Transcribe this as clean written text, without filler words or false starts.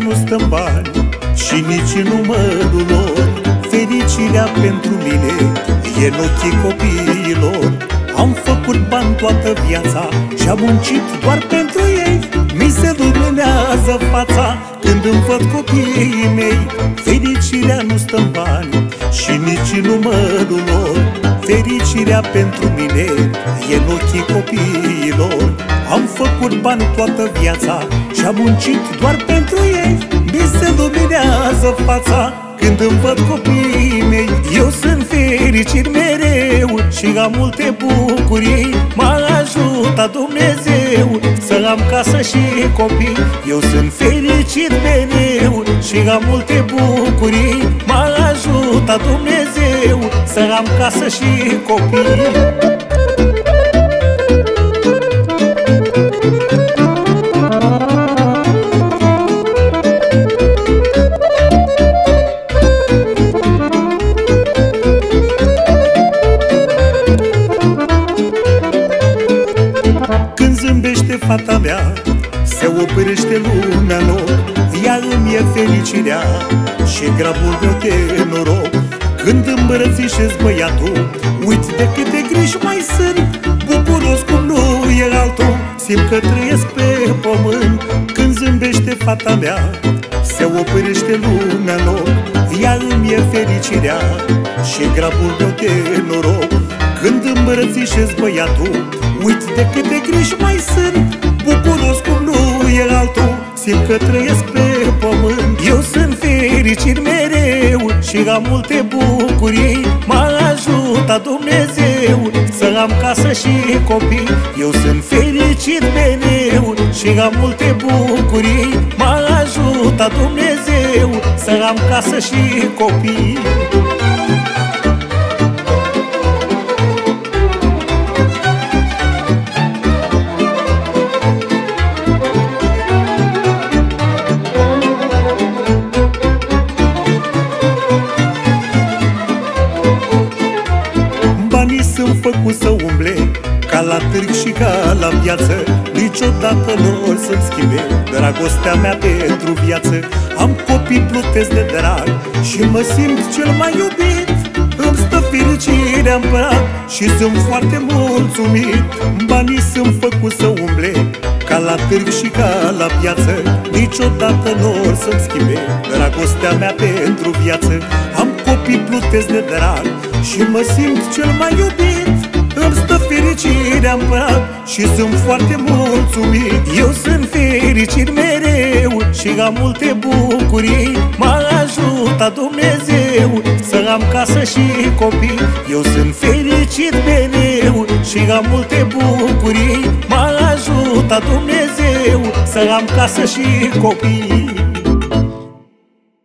nu stă în bani și nici în numărul lor. Fericirea pentru mine e în ochii copiilor. Am făcut bani toată viața și am muncit doar pentru ei. Mi se luminează fața când îmi văd copiii mei. Fericirea nu stă în bani și nici în numărul lor. Fericirea pentru mine e în ochii copiilor. Am făcut bani toată viața și am muncit doar pentru ei. Mi se luminează fața când îmi văd copiii mei. Eu sunt fericit mereu și am multe bucurii. M-a ajutat Dumnezeu să am casă și copii. Eu sunt fericit mereu și am multe bucurii. M-a ajutat Dumnezeu să am casă și copii. Fata mea se oprește lumea în loc. Ea îmi e fericirea și grabul meu de noroc. Când îmbrățișez băiatul, uit de câte griji mai sunt. Bucuros cum nu e altul, simt că trăiesc pe pământ. Când zâmbește fata mea, se oprește lumea în loc. Ea îmi e fericirea și grabul meu de noroc. Când îmbrățișez băiatul, uit de câte griji mai sunt. Bucuros cum nu e altul, simt că trăiesc pe pământ. Eu sunt fericit mereu și am multe bucurii. M-a ajutat Dumnezeu să am casă și copii. Eu sunt fericit mereu și am multe bucurii. M-a ajutat Dumnezeu să am casă și copii. Sunt făcut să umble ca la târg și ca la viață. Niciodată nu o să-mi schimbe dragostea mea pentru viață. Am copii, plutesc de drag și mă simt cel mai iubit. Îmi stă fericirea în prag și sunt foarte mulțumit. Banii sunt făcut să umble ca la târg și ca la viață. Niciodată nu o să-mi schimbe dragostea mea pentru viață. Am copii, plutesc de drag și mă simt cel mai iubit. Îmi stă fericirea în prag și sunt foarte mulțumit. Eu sunt fericit mereu și am multe bucurii. M-a ajutat Dumnezeu să am casă și copii. Eu sunt fericit mereu și am multe bucurii. M-a ajutat Dumnezeu să am casă și copii.